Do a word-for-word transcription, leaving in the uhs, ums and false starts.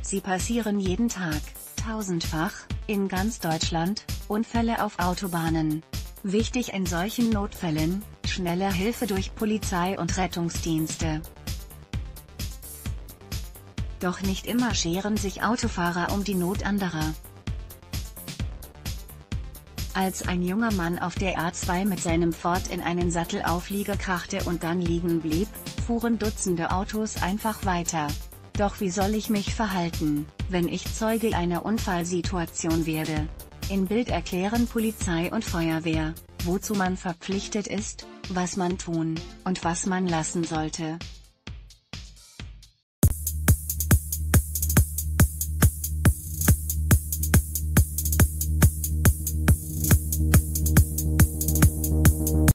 Sie passieren jeden Tag, tausendfach, in ganz Deutschland, Unfälle auf Autobahnen. Wichtig in solchen Notfällen, schnelle Hilfe durch Polizei und Rettungsdienste. Doch nicht immer scheren sich Autofahrer um die Not anderer. Als ein junger Mann auf der A zwei mit seinem Ford in einen Sattelauflieger krachte und dann liegen blieb, fuhren Dutzende Autos einfach weiter. Doch wie soll ich mich verhalten, wenn ich Zeuge einer Unfallsituation werde? In Bild erklären Polizei und Feuerwehr, wozu man verpflichtet ist, was man tun und was man lassen sollte.